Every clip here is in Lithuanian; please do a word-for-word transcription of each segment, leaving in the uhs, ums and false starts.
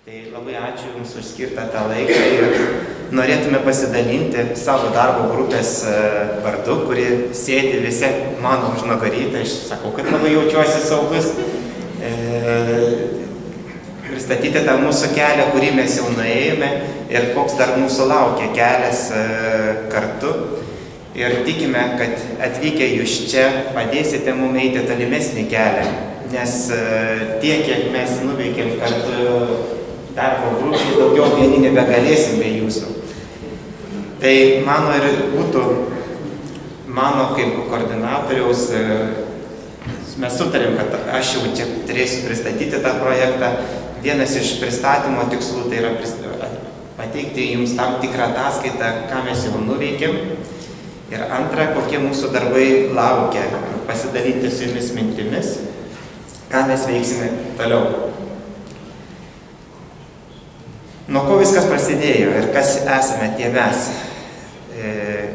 Tai labai ačiū Jums už skirtą tą laiką ir norėtume pasidalinti savo darbo grupės vardu, kuri sėdi visi mano užnugarį, tai aš sakau, kad labai jaučiuosi saugus. E, pristatyti tą mūsų kelią, kurį mes jau nuėjome ir koks dar mūsų laukia kelias e, kartu. Ir tikime, kad atvykę Jūs čia padėsite mums eiti tolimesnį kelią, nes e, tiek, kiek mes nuveikėm kartu darbo grupį, daugiau vieni nebegalėsim be Jūsų. Tai mano ir būtų, mano kaip koordinatoriaus, mes sutarėm, kad aš jau čia turėsiu pristatyti tą projektą. Vienas iš pristatymo tikslų tai yra pateikti Jums tam tikrą ataskaitą, ką mes jau nuveikėm. Ir antra, kokie mūsų darbai laukia, pasidalinti su Jumis mintimis, ką mes veiksime toliau. Nuo ko viskas prasidėjo ir kas esame tie mes? E,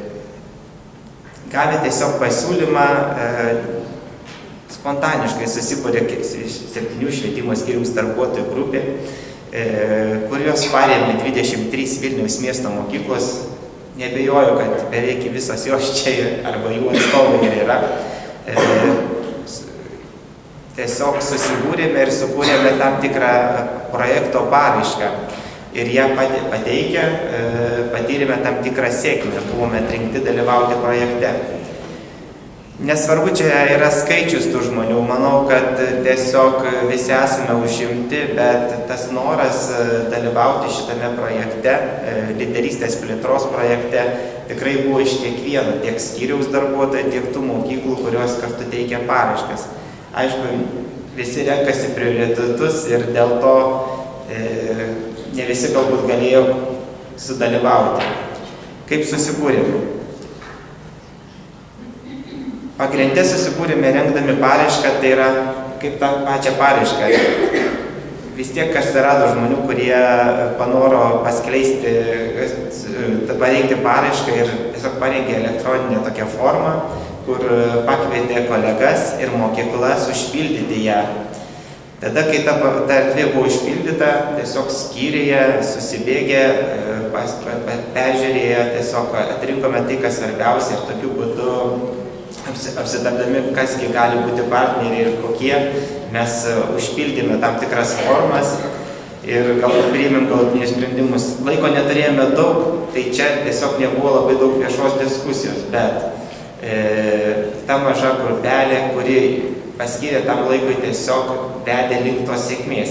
gavę tiesiog pasiūlymą, e, spontaniškai susibūrė septynių švietimo skyriaus darbuotojų grupė, e, kurios parėmė dvidešimt trys Vilniaus miesto mokyklos. Nebejoju, kad beveik visos jos čia arba jų atstovai ir yra. E, tiesiog susibūrėme ir sukūrėme tam tikrą projekto paraišką. Ir ją pateikę, patyrėme tam tikrą sėkmę, buvome atrinkti dalyvauti projekte. Nesvarbu, čia yra skaičius tų žmonių, manau, kad tiesiog visi esame užimti, bet tas noras dalyvauti šitame projekte, lyderystės plėtros projekte, tikrai buvo iš kiekvieno, tiek skyriaus darbuotojų, tiek tų mokyklų, kurios kartu teikia paraiškas. Aišku, visi renkasi prioritetus ir dėl to e, ne visi galbūt galėjo sudalyvauti. Kaip susibūrėme? Pagrinde susibūrėme rengdami paraišką, tai yra kaip tą pačią paraišką. Vis tiek atsirado žmonių, kurie panoro paskleisti, pareikti paraišką ir tiesiog parengė elektroninę tokią formą, kur pakvietė kolegas ir mokyklas užpildyti ją. Tada, kai ta, ta erdvė buvo užpildyta, tiesiog skyrėje, susibėgė, pas, peržiūrėję, tiesiog atrinkome tai, kas svarbiausia ir tokiu būdu apsitardami, kasgi gali būti partneriai ir kokie, mes užpildėme tam tikras formas ir galbūt priėmėm galutinius sprendimus. Laiko neturėjome daug, tai čia tiesiog nebuvo labai daug viešos diskusijos, bet e, ta maža grupelė, kuri paskyrė tam laikui, tiesiog vedė link tos sėkmės.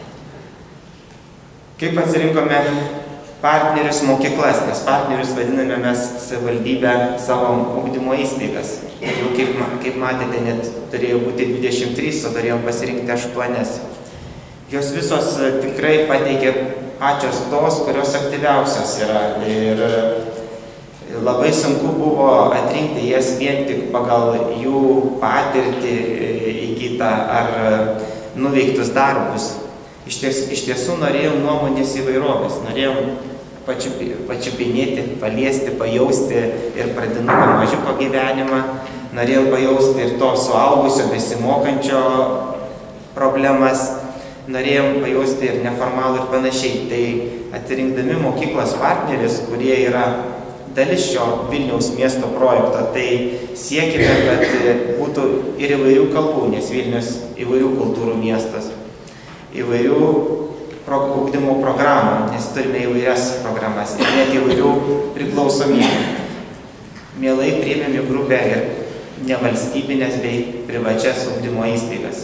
Kaip atsirinkome partnerius mokyklas, nes partnerius vadiname mes savivaldybę savo ugdymo įstaigas. Jau kaip, kaip matėte, net turėjo būti dvidešimt trys, o turėjom pasirinkti aštuonias. Jos visos tikrai pateikė pačios tos, kurios aktyviausios yra. Ir labai sunku buvo atrinkti jas vien tik pagal jų patirtį įgytą ar nuveiktus darbus. Iš, ties, iš tiesų norėjom nuomonės įvairovės, norėjom pačiupinėti, paliesti, pajausti ir pradinuko mažiuko gyvenimą, norėjom pajausti ir to suaugusio besimokančio problemas, norėjom pajausti ir neformalų ir panašiai. Tai atsirinkdami mokyklos partnerius, kurie yra dalis šio Vilniaus miesto projekto, tai siekime, kad būtų ir įvairių kalbų, nes Vilnius įvairių kultūrų miestas, įvairių ugdymo programų, nes turime įvairias programas ir net įvairių priklausomybių. Mielai priėmėm į grupę ir nevalstybinės bei privačias ugdymo įstaigas.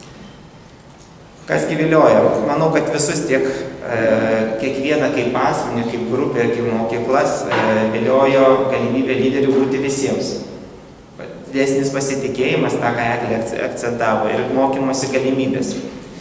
Kas vilioja? Manau, kad visus tiek e, kiekvieną kaip asmenį, kaip grupę ir kaip mokyklas e, viliojo galimybė lyderių būti visiems. Didesnis pasitikėjimas, tą ką Eglė akcentavo, ir mokymosi galimybės.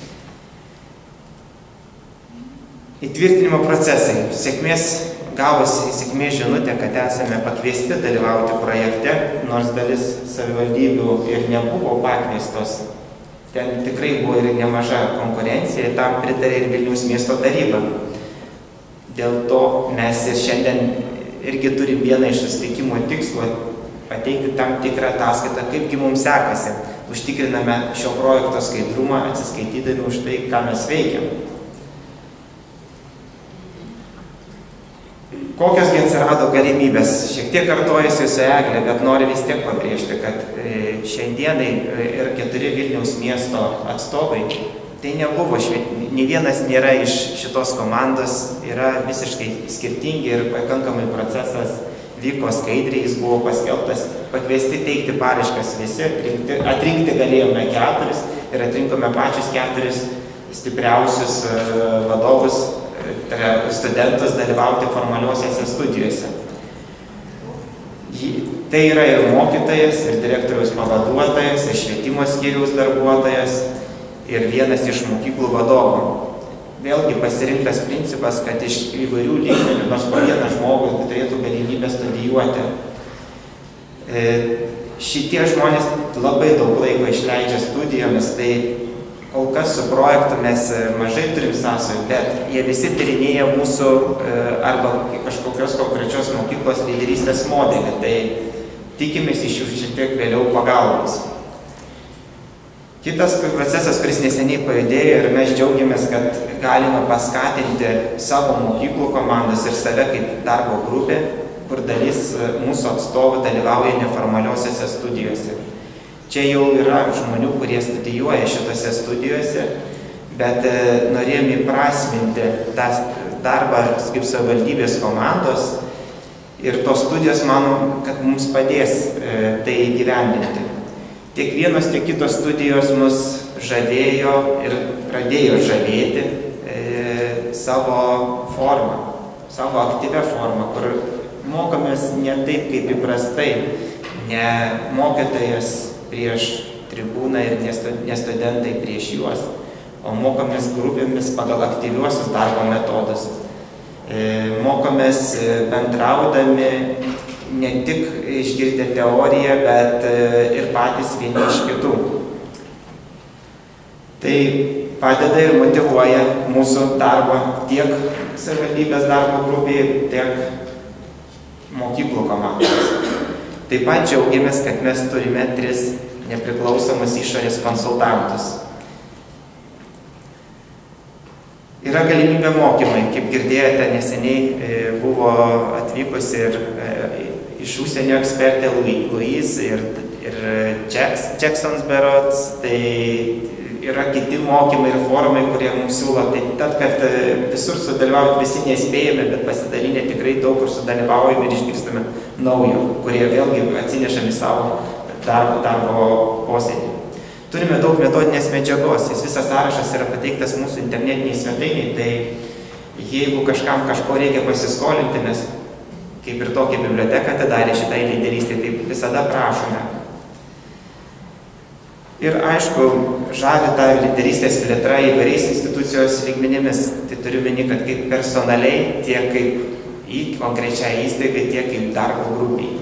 Įtvirtinimo procesai. Sėkmės gavosi sėkmės žinutė, kad esame pakviesti dalyvauti projekte, nors dalis savivaldybių ir nebuvo pakviestos. Ten tikrai buvo ir nemaža konkurencija, tam pritarė ir Vilniaus miesto taryba. Dėl to mes ir šiandien irgi turim vieną iš susitikimo tikslų pateikti tam tikrą ataskaitą, kaipgi mums sekasi. Užtikriname šio projekto skaidrumą, atsiskaitydami už tai, ką mes veikiam. Kokios gi atsirado galimybės? Šiek tiek kartojasi su Egle, bet noriu vis tiek pabrėžti, kad šiandienai ir keturi Vilniaus miesto atstovai, tai nebuvo, nei vienas nėra iš šitos komandos, yra visiškai skirtingi ir pakankamai procesas vyko skaidriai, jis buvo paskelbtas, pakviesti teikti paraiškas visi, atrinkti, atrinkti galėjome keturis ir atrinkome pačius keturis stipriausius vadovus, studentus dalyvauti formaliuosiuose studijose. Tai yra ir mokytojas, ir direktoriaus pavaduotojas, ir švietimo skyriaus darbuotojas, ir vienas iš mokyklų vadovų. Vėlgi pasirinktas principas, kad iš įvairių lygmenių nors po vieną žmogų turėtų galimybę studijuoti. E, šitie žmonės labai daug laiko išleidžia studijomis, tai kol kas su projektu mes mažai turim sąsajų, bet jie visi tyrinėja mūsų e, arba kažkokios konkrečios mokyklos lyderystės modelį, tai tikimės iš jų šiek tiek vėliau pagalbos. Kitas procesas, kuris neseniai pajudėjo ir mes džiaugiamės, kad galime paskatinti savo mokyklų komandas ir save kaip darbo grupė, kur dalis mūsų atstovų dalyvauja neformaliosiose studijose. Čia jau yra žmonių, kurie studijuoja šitose studijose, bet norėjom įprasminti tą darbą kaip savivaldybės komandos ir tos studijos, manom, kad mums padės tai įgyvendinti. Tiek vienos, tiek kitos studijos mus žavėjo ir pradėjo žavėti e, savo formą, savo aktyvę formą, kur mokomės ne taip kaip įprastai, ne mokytojas prieš tribūną ir ne studentai prieš juos, o mokomės grupėmis pagal aktyviuosius darbo metodus. E, mokomės bendraudami, ne tik išgirdę teoriją, bet ir patys vieni iš kitų. Tai padeda ir motyvuoja mūsų darbą tiek savivaldybės darbo grupėje, tiek mokyklų komandos. Taip pat džiaugiamės, kad mes turime tris nepriklausomus išorės konsultantus. Yra galimybė mokymai, kaip girdėjote, neseniai buvo atvykusi ir iš užsienio ekspertė Louise ir, ir Jacksons berods, tai yra kiti mokymai ir forumai, kurie mums siūlo. Tai tad, kad visur sudalyvauti visi nespėjame, bet pasidalinę tikrai daug kur sudalyvaujame ir išgirstame naujo, kurie vėlgi atsinešame savo darbo, darbo posėdį. Turime daug metodinės medžiagos, jis visas sąrašas yra pateiktas mūsų internetiniai svetainiai, tai jeigu kažkam kažko reikia pasiskolinti, mes kaip ir tokia biblioteka atidarė šitai lyderystė, tai visada prašome. Ir aišku, žavi tą lyderystės plėtra įvairiais institucijos lygmenimis, tai turiu meni, kad kaip personaliai, tiek kaip į konkrečią įstaigą, tiek kaip darbo grupiai.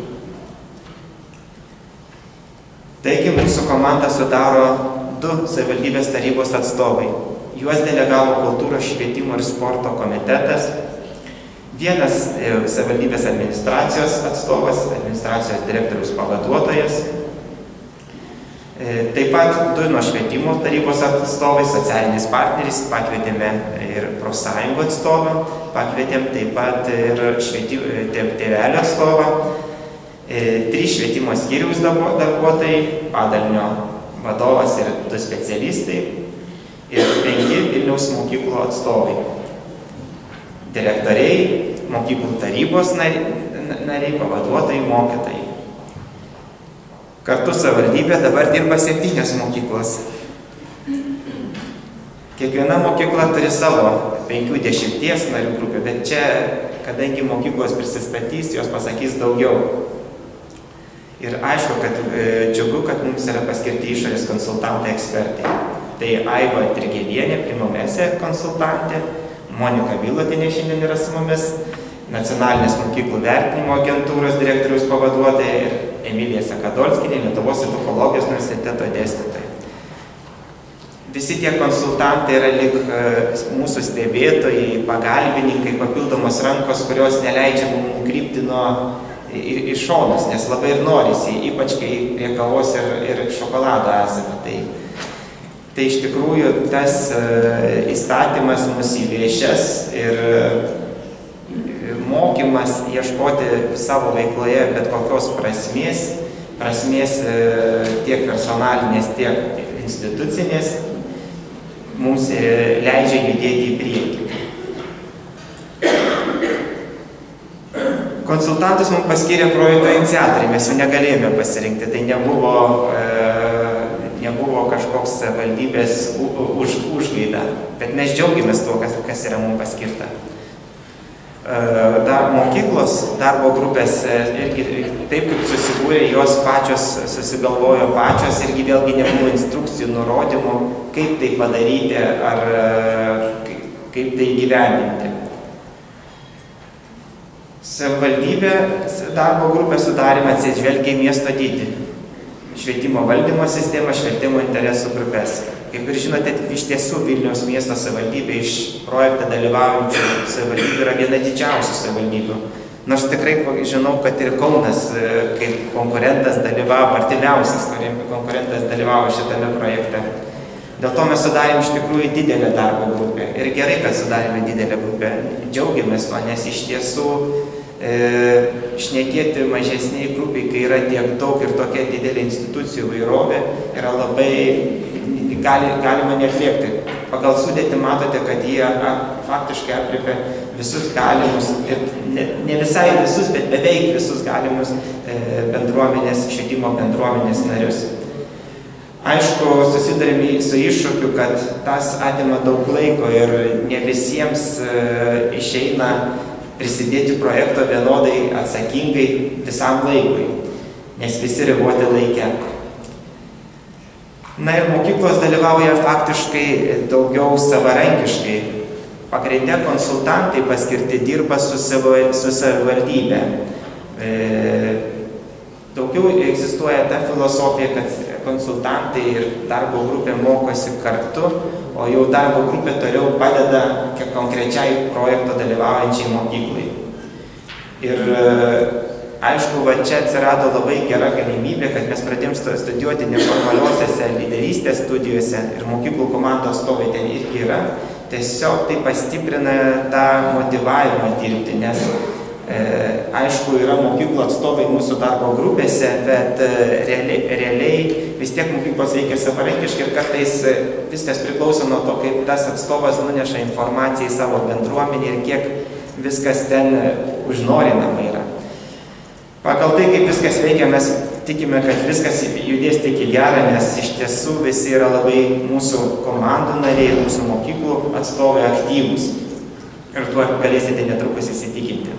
Taigi mūsų komandą sudaro du savivaldybės tarybos atstovai. Juos delegavo kultūros, švietimo ir sporto komitetas. Vienas savivaldybės administracijos atstovas, administracijos direktoriaus pavaduotojas. Taip pat du nuo švietimo tarybos atstovai, socialinis partneris, pakvietėme ir profsąjungų atstovą, pakvietėm taip pat ir tėvelio atstovą, trys švietimo skyriaus darbuotojai, padalinio vadovas ir du specialistai ir penki Vilniaus mokyklų atstovai. Direktoriai, mokyklų tarybos nariai, pavaduotojai, mokytojai. Kartu savivaldybė dabar dirba septynios mokyklos. Kiekviena mokykla turi savo penkių dešimties narių grupę, bet čia, kadangi mokyklos prisistatys, jos pasakys daugiau. Ir aišku, kad džiugu, kad mums yra paskirti išorės konsultantai ekspertai. Tai Aiva Trigelienė, primamėse konsultantė, Monika Bilotinė šiandien yra su mumis, Nacionalinės mokyklų vertinimo agentūros direktoriaus pavaduotoja ir Emilija Sakadolskinė, Lietuvos edukologijos universiteto dėstytoja. Visi tie konsultantai yra lyg mūsų stebėtojai, pagalbininkai, papildomos rankos, kurios neleidžia mums krypti nuo į šonus, nes labai ir norisi, ypač kai prie kavos ir, ir šokolado esame. Tai, tai iš tikrųjų tas įstatymas mus įviešęs ir mokymas, ieškoti savo veikloje bet kokios prasmės, prasmės tiek personalinės, tiek institucinės, mums leidžia judėti į priekį. Konsultantus mums paskyrė projekto iniciatoriai, mes jų negalėjome pasirinkti, tai nebuvo, e, nebuvo kažkoks valdybės už, užgaida, bet mes džiaugiamės tuo, kas, kas yra mums paskirta. E, dar, mokyklos darbo grupės irgi taip kaip susibūrė, jos pačios susigalvojo pačios, irgi vėlgi nebuvo instrukcijų, nurodymų, kaip tai padaryti ar kaip tai įgyvendinti. Savivaldybė darbo grupę sudarymą atsižvelgia į miesto dydį, švietimo valdymo sistemą, švietimo interesų grupės. Kaip ir žinote, iš tiesų Vilniaus miesto savivaldybė iš projektą dalyvaujančių savivaldybių yra viena didžiausių savivaldybių. Nors tikrai žinau, kad ir Kaunas kaip konkurentas dalyvavo, artimiausias konkurentas dalyvavo šitame projekte. Dėl to mes sudarėm iš tikrųjų didelę darbo grupę. Ir gerai, kad sudarėme didelę grupę. Džiaugiamės to, nes iš tiesų e, šnekėti mažesniai grupiai, kai yra tiek daug ir tokia didelė institucijų įvairovė, yra labai, gali, galima neatliepti. Pagal sudėtį matote, kad jie a, faktiškai aprėpia visus galimus, ir ne, ne visai visus, bet beveik visus galimus e, bendruomenės, švietimo bendruomenės narius. Aišku, susidarėme su iššūkiu, kad tas atima daug laiko ir ne visiems e, išeina prisidėti projekto vienodai atsakingai visam laikui, nes visi riboti laike. Na ir mokyklos dalyvauja faktiškai daugiau savarankiškai. Pagrinde konsultantai paskirti dirba su, savo, su savivaldybė. E, daugiau egzistuoja ta filosofija, kad konsultantai ir darbo grupė mokosi kartu, o jau darbo grupė toliau padeda konkrečiai projekto dalyvaujančiai mokyklai. Ir aišku, va čia atsirado labai gera galimybė, kad mes pradėjom studijuoti neformaliosiose lyderystės studijose ir mokyklų komandos atstovai ten irgi yra. Tiesiog tai pastiprina tą motyvavimą dirbti, nes e, aišku, yra mokyklų atstovai mūsų darbo grupėse, bet e, realiai, realiai vis tiek mokyklos veikia savarankiškai ir kartais viskas priklauso nuo to, kaip tas atstovas nuneša informaciją į savo bendruomenį ir kiek viskas ten užnorinama yra. Pagal tai, kaip viskas veikia, mes tikime, kad viskas judės tik į gerą, nes iš tiesų visi yra labai mūsų komandų nariai ir mūsų mokyklų atstovai aktyvūs. Ir tuo galėsite netrukus įsitikinti.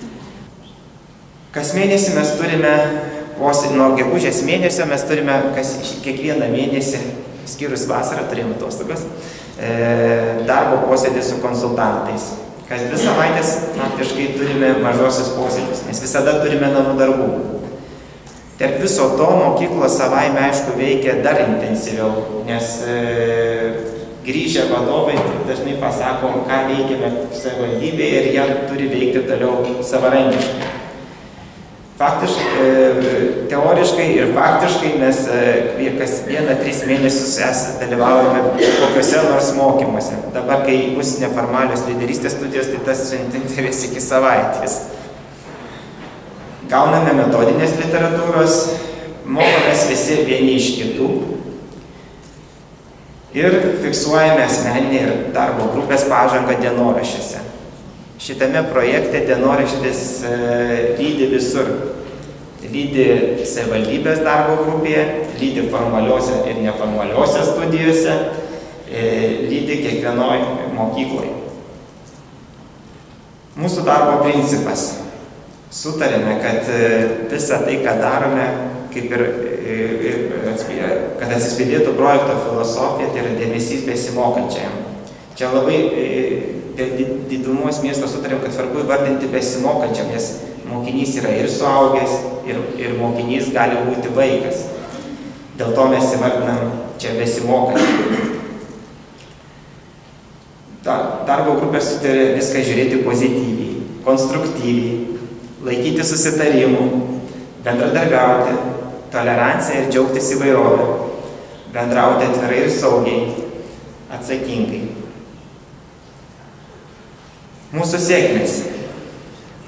Kas mėnesį mes turime posėdį, nuo gegužės mėnesio mes turime kas, kiekvieną mėnesį, skyrus vasarą, turėjome atostogas, e, darbo posėdį su konsultantais. Kas dvi savaitės faktiškai turime mažosius posėdžius, nes visada turime namų darbų. Tarp viso to mokyklos savaime, aišku, veikia dar intensyviau, nes e, grįžę vadovai dažnai pasako, ką veikiame savivaldybėje ir jie turi veikti toliau savarankiškai. Faktiškai, teoriškai ir faktiškai mes kas vieną tris mėnesius dalyvaujame kokiuose nors mokymuose. Dabar, kai bus neformalios lyderystės studijos, tai tas intensyvės iki savaitės. Gauname metodinės literatūros, mokomės visi vieni iš kitų ir fiksuojame asmeninę ir darbo grupės pažangą dienoraščiuose. Šitame projekte dienoraštis e, lydi visur. Lydi savivaldybės darbo grupėje, lydi formaliuose ir neformaliuose studijose, e, lydi kiekvienoj mokykloj. Mūsų darbo principas. Sutarėme, kad e, visą tai, ką darome, kaip ir, e, e, kad atsispindėtų projekto filosofija, tai yra dėmesys besimokančiajam. Čia labai dėl didumos miesto sutarėm, kad svarbu įvardinti besimokančiam, nes mokinys yra ir suaugęs, ir, ir mokinys gali būti vaikas. Dėl to mes įvardinam čia besimokantį. Darbo grupė sutarė viską žiūrėti pozityviai, konstruktyviai, laikyti susitarimų, bendradarbiauti, toleranciją ir džiaugtis įvairovę, bendrauti atvirai ir saugiai, atsakingai. Mūsų sėkmės.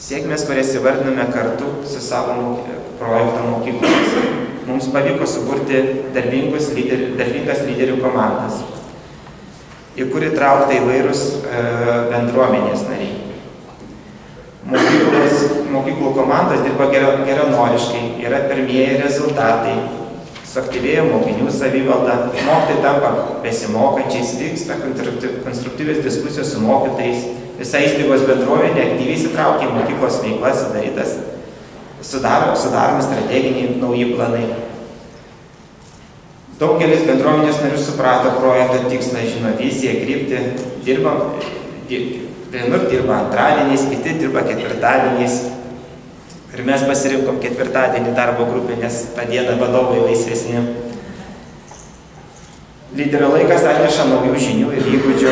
Sėkmės, kurias įvardiname kartu su savo projekto mokyklomis. Mums pavyko suburti darbingus lyderių, darbingas lyderių komandas, į kurį traukta įvairūs e, bendruomenės nariai. Mokyklos, mokyklų komandos dirba geranoriškai, yra pirmieji rezultatai, suaktyvėjo mokinių savivalda, mokytojai tampa besimokančiais, vyksta konstruktyvios diskusijos su mokytojais, visa įstaigos bendruomenė aktyviai įsitraukia į mokyklos veiklas, sudarytas, sudaro, sudaromi strateginiai nauji planai. Daugelis bendruomenės narių suprato projekto tikslą, žino viziją, kryptį, dirbam, vienur dirba antradieniais, kiti dirba ketvirtadieniais. Ir mes pasirinkom ketvirtadienį darbo grupę, nes tą dieną vadovai laisvesni. Lyderio laikas atneša naujų žinių ir įgūdžių.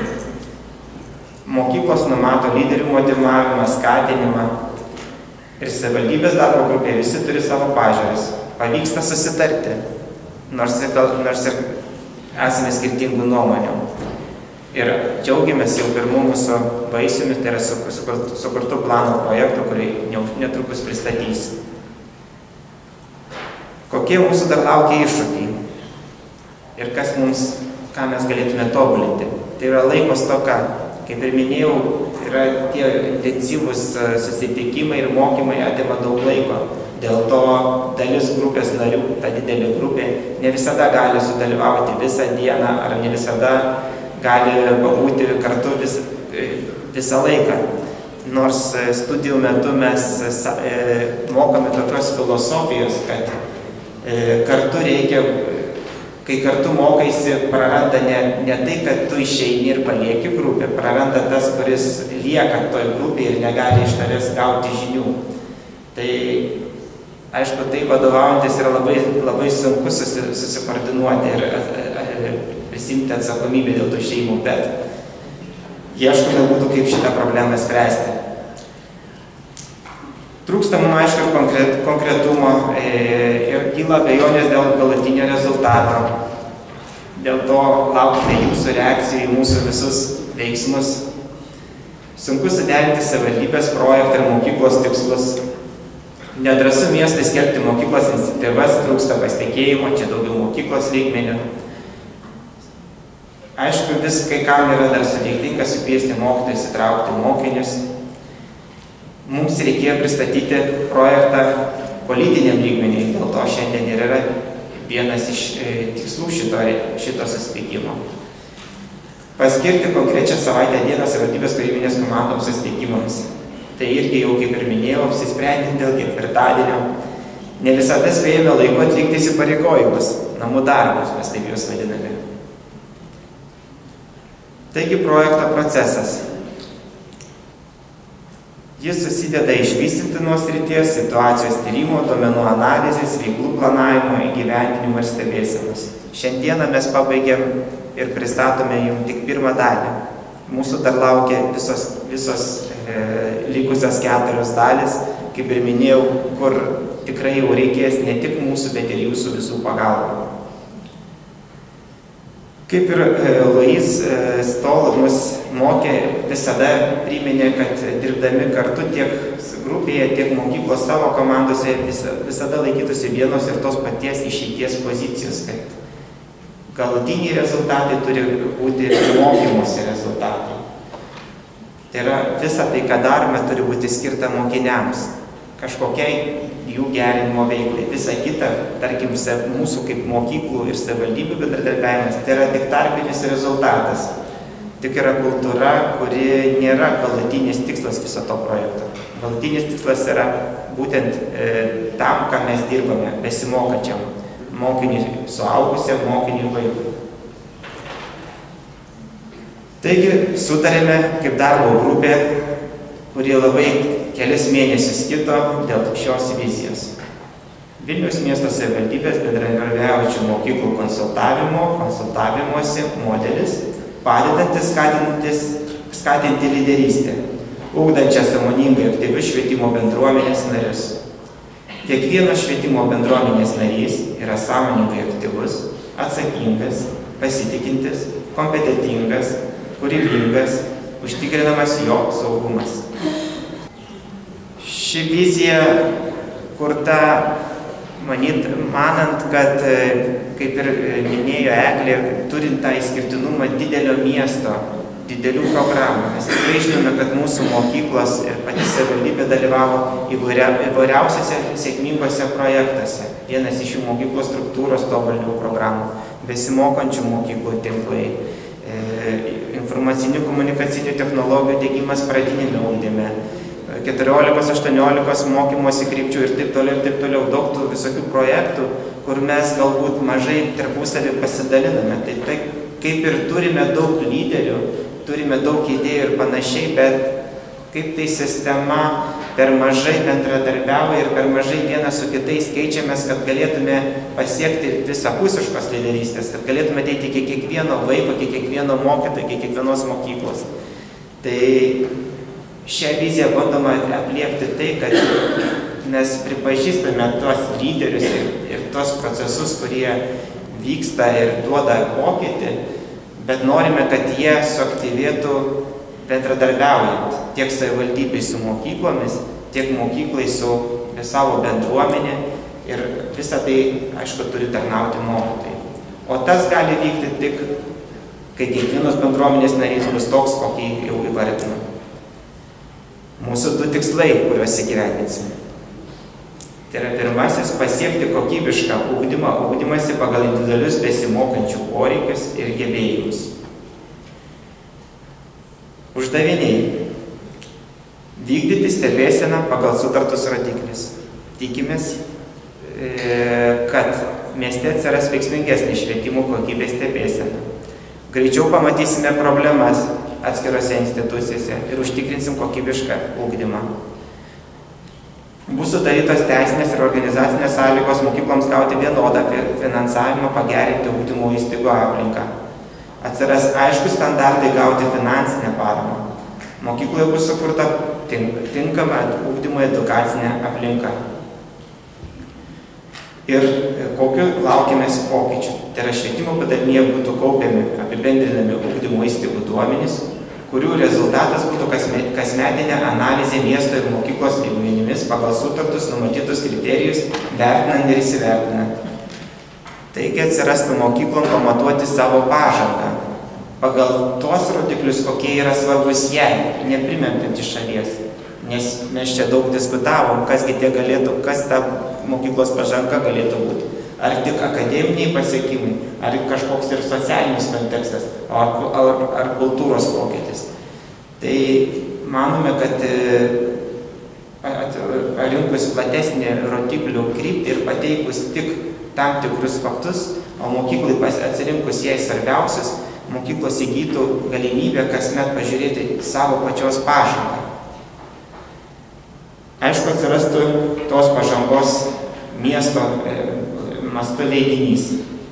Mokyklos numato lyderių motyvavimą, skatinimą. Ir savivaldybės darbo grupėje visi turi savo pažiūras. Pavyksta susitarti, nors ir, nors ir esame skirtingų nuomonių. Ir džiaugiamės jau pirmų mūsų vaisiumi, tai yra sukurtų plano projektų, kurį netrukus pristatysiu. Kokie mūsų dar laukia iššūkiai ir kas mums, ką mes galėtume tobulinti. Tai yra laiko stoka. Kaip ir minėjau, yra tie intensyvūs susitikimai ir mokymai atima daug laiko. Dėl to dalis grupės narių, ta didelė grupė, ne visada gali sudalyvauti visą dieną ar ne visada gali pabūti kartu vis, visą laiką. Nors studijų metu mes mokame tokios filosofijos, kad kartu reikia, kai kartu mokaisi, praranda ne, ne tai, kad tu išeini ir palieki grupę, praranda tas, kuris lieka toj grupėje ir negali iš tavęs gauti žinių. Tai aišku, tai vadovaujantis yra labai, labai sunku susi, susikoordinuoti ir prisimti atsakomybę dėl tų šeimų, bet ieškome būdų, kaip šitą problemą spręsti. Trūksta mums aišku ir konkret, konkretumo e, ir kyla abejonės dėl galutinio rezultato. Dėl to laukime jūsų reakcijų į mūsų visus veiksmus. Sunku suderinti savivaldybės projektą ir mokyklos tikslus. Nedrąsu miestai skelbti mokyklos iniciatyvas, trūksta pasitikėjimo, čia daugiau mokyklos lygmenių. Aišku, vis kai kam yra dar sudėtinga sukviesti mokytojus, įtraukti mokinius. Mums reikėjo pristatyti projektą politiniam lygmeniui, dėl to šiandien ir yra vienas iš e, tikslų šito, šito susitikimo. Paskirti konkrečią savaitę dieną savivaldybės kūrybinės komandoms susitikimams. Tai irgi jau, kaip ir minėjau, apsisprendėm dėl ketvirtadienio. Ne visada spėjame laiku atlikti įsipareigojimus, namų darbus, mes taip juos vadiname. Taigi projekto procesas. Jis susideda iš vystytinos srities, situacijos tyrimo, duomenų analizės, veiklų planavimo, įgyvendinimo ir stebėsenos. Šiandieną mes pabaigėm ir pristatome jums tik pirmą dalį. Mūsų dar laukia visos, visos e, likusios keturios dalis, kaip ir minėjau, kur tikrai jau reikės ne tik mūsų, bet ir jūsų visų pagalbą. Kaip ir Louis Stoll mus mokė, visada priminė, kad dirbdami kartu tiek grupėje, tiek mokyklos savo komandose visada laikytųsi vienos ir tos paties išeities pozicijos, kad galutiniai rezultatai turi būti mokymosi rezultatai. Tai yra, visa tai, ką darome, turi būti skirta mokiniams, kažkokiai jų gerinimo veiklai. Visa kita, tarkim, mūsų kaip mokyklų ir savivaldybių bendradarbiavimas, tai yra tik tarpinis rezultatas. Tik yra kultūra, kuri nėra galutinis tikslas viso to projekto. Galutinis tikslas yra būtent e, tam, ką mes dirbame, besimokančiam mokiniui suaugusiam, mokiniui vaikui. Taigi, sutarėme kaip darbo grupė, kuri labai kelis mėnesius kito dėl šios vizijos. Vilniaus miesto savivaldybės bendradarbiaujančių mokyklų konsultavimo, konsultavimuose modelis, padedantis skatintis, skatinti lyderystę, ugdančią sąmoningai aktyvius švietimo bendruomenės narius. Kiekvienas švietimo bendruomenės narys yra sąmoningai aktyvus, atsakingas, pasitikintis, kompetentingas, kūrybingas, užtikrinamas jo saugumas. ši vizija kurta manyt, manant, kad, kaip ir minėjo Eglė, turint tą išskirtinumą didelio miesto, didelių programų. Mes tikrai žinome, kad mūsų mokyklos ir pati savivaldybė dalyvavo įvairia, įvairiausiose sėkmingose projektuose. Vienas iš jų mokyklos struktūros tobulinimo programų, besimokančių mokyklų tinklai, e, informacinių komunikacinių technologijų diegimas pradinėme ugdyme, keturiolikos aštuoniolikos mokymosi krypčių ir taip toliau ir taip toliau. Daug tų visokių projektų, kur mes galbūt mažai tarpusavį pasidaliname. Tai, tai kaip ir turime daug lyderių, turime daug idėjų ir panašiai, bet kaip tai sistema per mažai bendradarbiauja ir per mažai vienas su kitais keičiamės, kad galėtume pasiekti visapusiškos lyderystės, kad galėtume ateiti iki kiekvieno vaiko, iki kiekvieno mokytojo, iki kiekvienos mokyklos. Tai šią viziją bandoma atliepti tai, kad mes pripažįstame tuos lyderius ir, ir tuos procesus, kurie vyksta ir duoda pokytį, bet norime, kad jie suaktyvėtų bendradarbiaujant tiek savivaldybei su mokyklomis, tiek mokyklai su savo bendruomenė ir visą tai, aišku, turi tarnauti mokytojai. O tas gali vykti tik, kai kiekvienos bendruomenės narys bus toks, kokį jau įvardinu. Mūsų du tikslai, kuriuos įgyvendinsime. Tai yra pirmasis - pasiekti kokybišką ugdymą, ugdymasi pagal individualius besimokančių poreikius ir gebėjimus. Uždaviniai - vykdyti stebėseną pagal sutartus rodiklius. Tikimės, kad mieste atsiras veiksmingesnė švietimo kokybės stebėsena. Greičiau pamatysime problemas atskirose institucijose ir užtikrinsim kokybišką ugdymą. Bus sudarytos teisinės ir organizacinės sąlygos mokykloms gauti vienodą finansavimą, pagerinti ugdymo įstaigų aplinką. Atsiras aiškus standartai gauti finansinę paramą. Mokykloje bus sukurta tinkama ugdymo edukacinė aplinka. Ir kokiu laukimės pokyčių. Tai yra švietimo padalinyje būtų kaupiami apibendrinami ugdymo įstaigų duomenys, kurių rezultatas būtų kasmetinė analizė miesto ir mokyklos lygmenimis pagal sutartus numatytus kriterijus, vertinant ir įsivertinant. Taigi atsirastų mokyklom pamatuoti savo pažangą pagal tuos rodiklius, kokie yra svarbus jai, neprimentant iš šalies. Nes mes čia daug diskutavom, kasgi tie galėtų, kas ta mokyklos pažanga galėtų būti. Ar tik akademiniai pasiekimai, ar kažkoks ir socialinis kontekstas, ar, ar, ar kultūros pokytis. Tai manome, kad parinkus platesnį rodiklių kryptį ir pateikus tik tam tikrus faktus, o mokyklai atsirinkus jai svarbiausius, mokyklos įgytų galimybę kasmet pažiūrėti savo pačios pažangą. Aišku, atsirastų tos pažangos miesto mastu leidinys.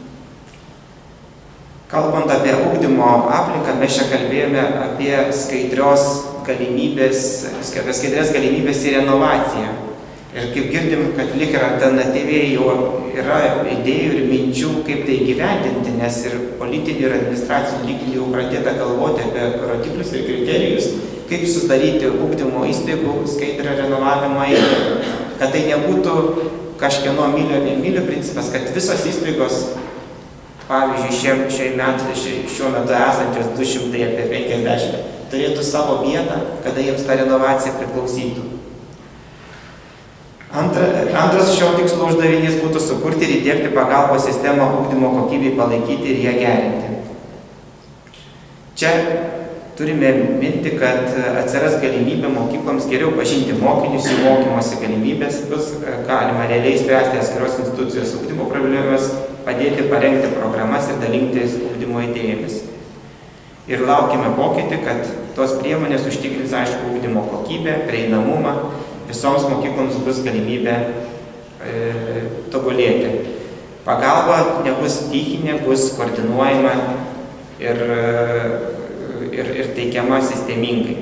Kalbant apie ugdymo aplinką, mes čia kalbėjome apie skaidrios galimybės, skaidrės galimybės ir inovaciją. Ir kaip girdim, kad lyg ir alternatyviai jau yra idėjų ir minčių, kaip tai įgyvendinti, nes ir politinių ir administracinių lygmenių jau pradėta galvoti apie rodiklius ir kriterijus, kaip sudaryti ugdymo įstaigų skaidrą renovavimą, kad tai nebūtų kažkieno mylio, nemylio principas, kad visos įstaigos, pavyzdžiui, šie, šie metai, šie, šiuo metu esančios du šimtai apie penkiasdešimt, turėtų savo vietą, kada jiems ta renovacija priklausytų. Antra, antras šio tikslo uždavinys būtų sukurti ir įdiegti pagalbos sistemą ugdymo kokybei palaikyti ir ją gerinti. Čia turime minti, kad atsiras galimybė mokykloms geriau pažinti mokinius, jų mokymosi galimybės, bus galima realiai spręsti atskiros institucijos ugdymo problemas, padėti parengti programas ir dalintis ugdymo idėjomis. Ir laukime pokytį, kad tos priemonės užtikrins aišku ugdymo kokybę, prieinamumą, visoms mokykloms bus galimybė e, tobulėti. Pagalba nebus stichinė, bus koordinuojama ir Ir, ir teikiama sistemingai.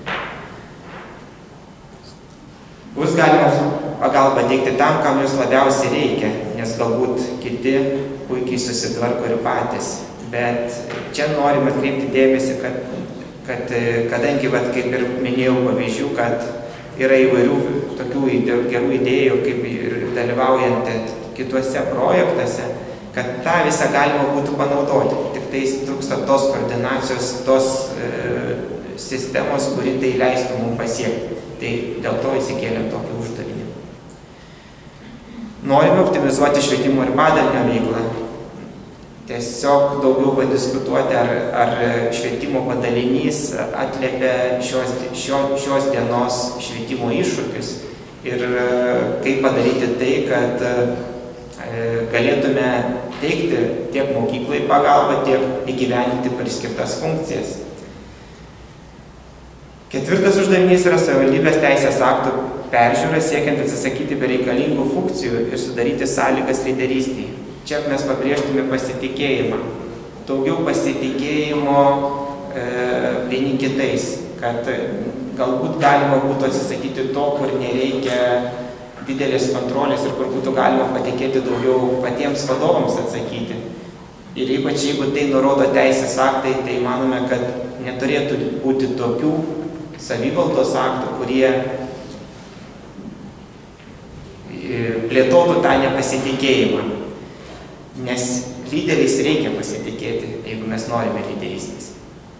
Bus galima pagalbą teikti tam, kam jūs labiausiai reikia, nes galbūt kiti puikiai susitvarko ir patys. Bet čia norim atkreipti dėmesį, kad, kad kadangi, vat, kaip ir minėjau pavyzdžių, kad yra įvairių tokių gerų idėjų, kaip ir dalyvaujant kituose projektuose, kad tą visą galima būtų panaudoti. Tik tai trūksta tos koordinacijos, tos e, sistemos, kuri tai leistų mums pasiekti. Tai dėl to įsikėlėm tokį uždavinį. Norime optimizuoti švietimo ir padalinio veiklą. Tiesiog daugiau padiskutuoti, ar, ar švietimo padalinys atliepia šios, šio, šios dienos švietimo iššūkius ir kaip padaryti tai, kad galėtume teikti tiek mokyklai pagalbą, tiek įgyvendinti priskirtas funkcijas. Ketvirtas uždavinys yra savivaldybės teisės aktų peržiūra, siekiant atsisakyti bereikalingų funkcijų ir sudaryti sąlygas lyderystei. Čia mes pabrėžtume pasitikėjimą. Daugiau pasitikėjimo e, vieni kitais, kad galbūt galima būtų atsisakyti to, kur nereikia didelės kontrolės ir kur būtų galima patikėti daugiau patiems vadovams atsakyti. Ir ypač jeigu tai nurodo teisės aktai, tai manome, kad neturėtų būti tokių savivaldos aktų, kurie plėtotų tą nepasitikėjimą. Nes lyderiais reikia pasitikėti, jeigu mes norime lyderystės.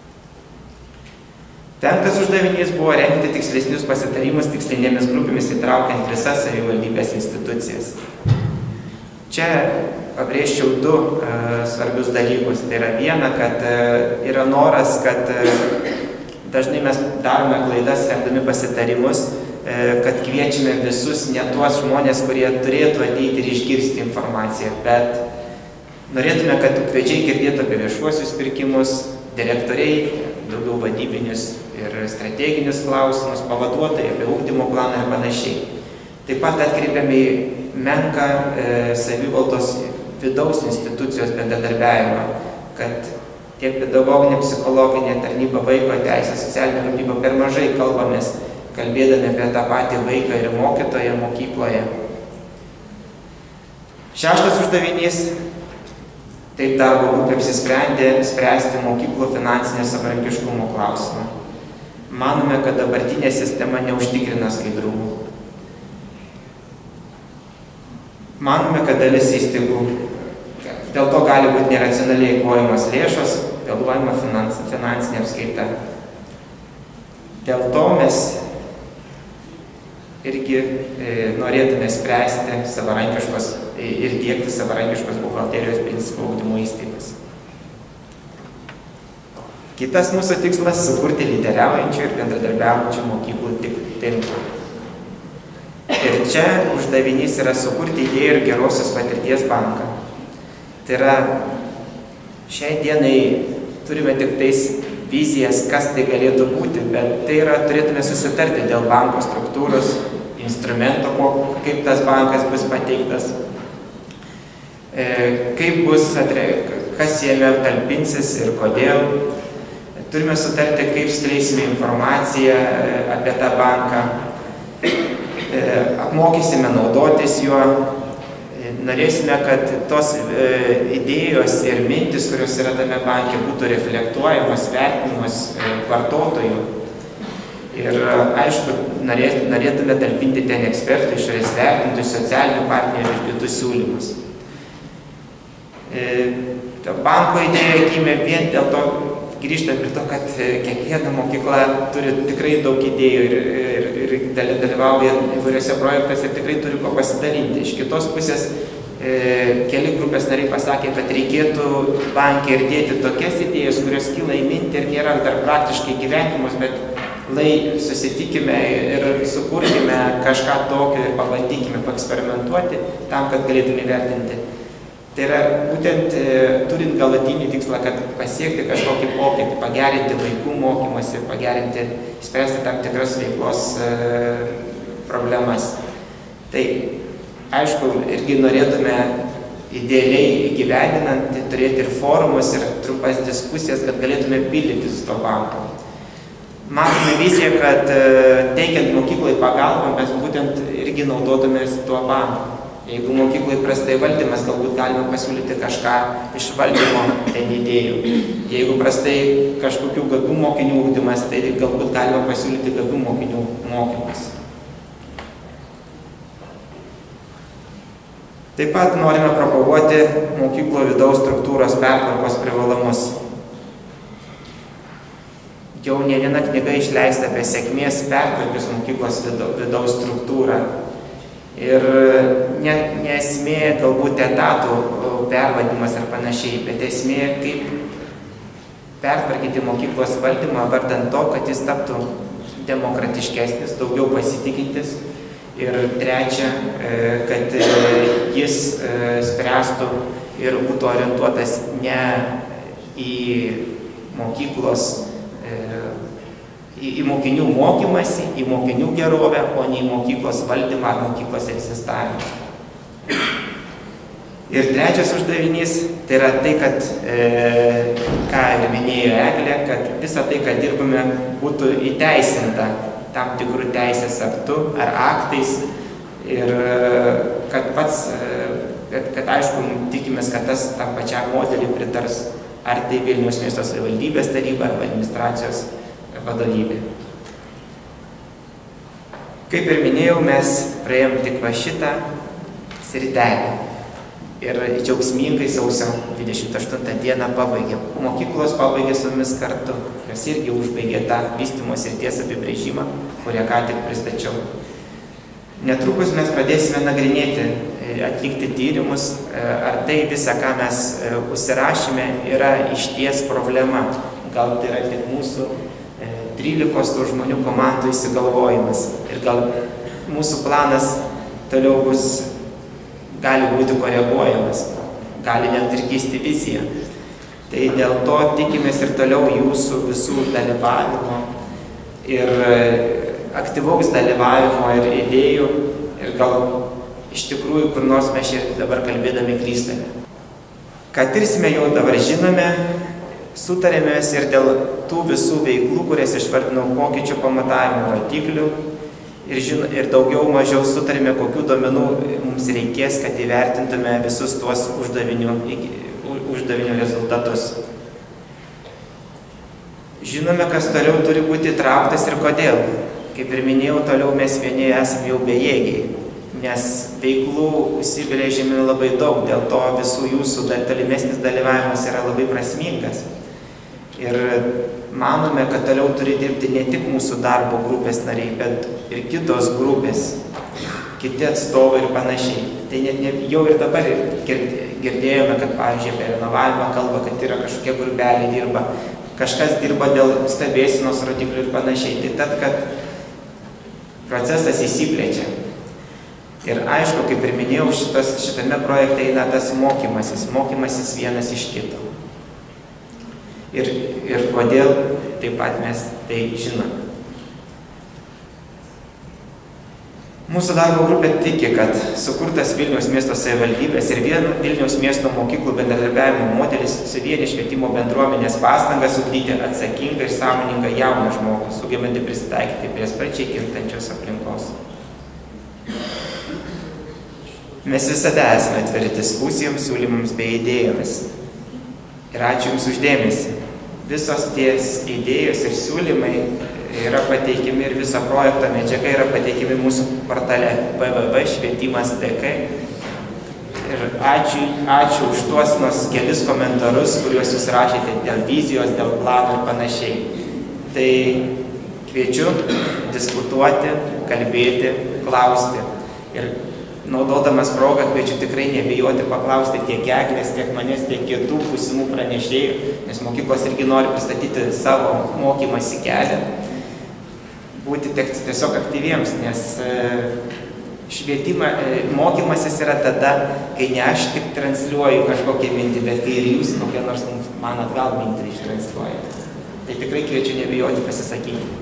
Penktas uždavinys buvo rengti tikslesnius pasitarimus tikslinėmis grupėmis įtraukiant visas savivaldybės institucijas. Čia pabrėžčiau du uh, svarbius dalykus. Tai yra viena, kad uh, yra noras, kad uh, dažnai mes darome klaidas rengdami pasitarimus, uh, kad kviečiame visus ne tuos žmonės, kurie turėtų ateiti ir išgirsti informaciją, bet norėtume, kad ukvedžiai girdėtų apie viešuosius pirkimus, direktoriai, daugiau vadybinius ir strateginius klausimus, pavaduotojai apie ugdymo planą ir panašiai. Taip pat atkreipiame į menką e, savivaldos vidaus institucijos bendradarbiavimą, kad tiek pedagoginė, psichologinė tarnyba, vaiko teisė, socialinė rūpyba per mažai kalbamės, kalbėdami apie tą patį vaiką ir mokytoją mokykloje. Šeštas uždavinys. Taip darbo grupė apsisprendė spręsti mokyklų finansinio savarankiškumo klausimą. Manome, kad dabartinė sistema neužtikrina skaidrumo. Manome, kad dalis įstaigų dėl to gali būti neracionaliai eikvojamos lėšos, vėluojama finans, finansinė apskaita. Dėl to mes irgi e, norėtume spręsti savarankiškos ir diegti savarankiškos buhalterijos principų ugdymo įstaigas. Kitas mūsų tikslas – sukurti lyderiaujančių ir bendradarbiaujančių mokyklų tinklą. Ir čia uždavinys yra sukurti idėjų ir gerosios patirties banką. Tai yra, šiai dienai turime tik tais vizijas, kas tai galėtų būti, bet tai yra, turėtume susitarti dėl banko struktūros, instrumento, kaip tas bankas bus pateiktas, kaip bus, kas jame talpinsis ir kodėl. Turime sutarti, kaip skleisime informaciją apie tą banką, apmokysime naudotis juo, norėsime, kad tos idėjos ir mintis, kurios yra tame banke, būtų reflektuojamos, vertinamos vartotojų. Ir aišku, norėtume talpinti ten ekspertų, išorės vertintų, socialinių partnerių ir kitus siūlymus. Banko idėja gimė vien dėl to, grįžtant prie to, kad kiekviena mokykla turi tikrai daug idėjų ir, ir, ir dalyvauja įvairiose projektuose ir tikrai turi ko pasidalinti. Iš kitos pusės e, keli grupės nariai pasakė, kad reikėtų banke ir dėti tokias idėjas, kurios kyla į mintį ir nėra dar praktiškai gyvenimus, bet lai susitikime ir sukurkime kažką tokio ir pabandykime paeksperimentuoti tam, kad galėtume įvertinti. Tai yra būtent turint galutinį tikslą, kad pasiekti kažkokį pokytį, pagerinti vaikų mokymąsi, pagerinti, spręsti tam tikras veiklos e, problemas. Tai aišku, irgi norėtume idealiai įgyvendinant, turėti ir forumus, ir trumpas diskusijas, kad galėtume pildytis to banko. Matome viziją, kad teikiant mokyklai pagalbą, mes būtent irgi naudotumės tuo banku. Jeigu mokyklai prastai valdymas, galbūt galime pasiūlyti kažką iš valdymo ten idėjų. Jeigu prastai kažkokių gabių mokinių ugdymas, tai galbūt galime pasiūlyti gabių mokinių mokymas. Taip pat norime propaguoti mokyklų vidaus struktūros pertvarkos privalumus. Jau ne viena knyga išleista apie sėkmės pertvarkius mokyklos vidaus struktūrą. Ir ne, ne esmė galbūt etatų pervadimas ar panašiai, bet esmė kaip pertvarkyti mokyklos valdymą vardan to, kad jis taptų demokratiškesnis, daugiau pasitikintis. Ir trečia, kad jis spręstų ir būtų orientuotas ne į mokyklos, į, į mokinių mokymasi, į mokinių gerovę, o ne į mokyklos valdymą ar mokyklos egzistavimą. Ir trečias uždavinys, tai yra tai, kad, e, ką ir minėjo Eglė, kad visa tai, kad dirbame, būtų įteisinta tam tikrų teisės aktų ar aktais ir kad pats, kad, kad aišku, tikimės, kad tas tam pačiam modelį pritars ar tai Vilniaus miesto savivaldybės taryba arba administracijos vadovybė. Kaip ir minėjau, mes praėjom tik va šitą sritelį ir džiaugsmingai sausio dvidešimt aštuntą dieną pabaigėm. Mokyklos pabaigė su mumis kartu, jos irgi užbaigė tą vystymo srities apibrėžimą, kurią ką tik pristačiau. Netrukus mes pradėsime nagrinėti, atlikti tyrimus, ar tai visa, ką mes užsirašėme, yra išties problema. Gal tai yra tik mūsų trylikos tų žmonių komandų įsigalvojimas. Ir gal mūsų planas toliau bus, gali būti koreguojamas, gali net ir keisti viziją. Tai dėl to tikimės ir toliau jūsų visų dalyvavimo ir aktyvaus dalyvavimo ir idėjų ir gal iš tikrųjų kur nors mes čia dabar kalbėdami klystame. Ką tirsime jau dabar žinome, sutarėmės ir dėl tų visų veiklų, kurias išvardinau pokyčių pamatavimo rodiklių ir, žin, ir daugiau mažiau sutarėme, kokių duomenų mums reikės, kad įvertintume visus tuos uždavinių, uždavinių rezultatus. Žinome, kas toliau turi būti įtrauktas ir kodėl. Kaip ir minėjau, toliau mes vieni esame jau bejėgiai, nes veiklų užsibrėžėme labai daug, dėl to visų jūsų tolimesnis dalyvavimas yra labai prasmingas. Ir manome, kad toliau turi dirbti ne tik mūsų darbo grupės nariai, bet ir kitos grupės, kiti atstovai ir panašiai. Tai net ne, jau ir dabar girdėjome, kad, pavyzdžiui, apie renovavimą kalba, kad yra kažkokie grupelė dirba, kažkas dirba dėl stebėsenos rodiklių ir panašiai. Tai tad, kad procesas įsiplečia. Ir aišku, kaip ir minėjau, šitas, šitame projekte eina tas mokymasis, mokymasis vienas iš kito. Ir, ir kodėl taip pat mes tai žinome. Mūsų darbo grupė tiki, kad sukurtas Vilniaus miesto savivaldybės ir vien Vilniaus miesto mokyklų bendradarbiavimo modelis suvienė švietimo bendruomenės pastangas ugdyti atsakingą ir sąmoningą jauną žmogų, sugebantį prisitaikyti prie sparčiai kintančios aplinkos. Mes visada esame atviri diskusijoms, siūlymams bei idėjomis. Ir ačiū Jums uždėmesį. Visos ties idėjos ir siūlymai yra pateikimi ir viso projekto medžiaga yra pateikimi mūsų portale w w w taškas švietimas taškas d k. Ir ačiū, ačiū už tuos nors kelis komentarus, kuriuos Jūs rašėte dėl vizijos, dėl planų ir panašiai. Tai kviečiu diskutuoti, kalbėti, klausti. Ir naudodamas progą kviečiu tikrai nebijoti paklausti tiek Eglės, tiek manęs, tiek kitų būsimų pranešėjų, nes mokyklos irgi nori pristatyti savo mokymasi kelią. Būti tiesiog aktyviems, nes švietimą, mokymasis yra tada, kai ne aš tik transliuoju kažkokią mintį, bet kai ir Jūs kokią nors man atgal mintį ištransliuojate. Tai tikrai kviečiu nebijoti pasisakyti.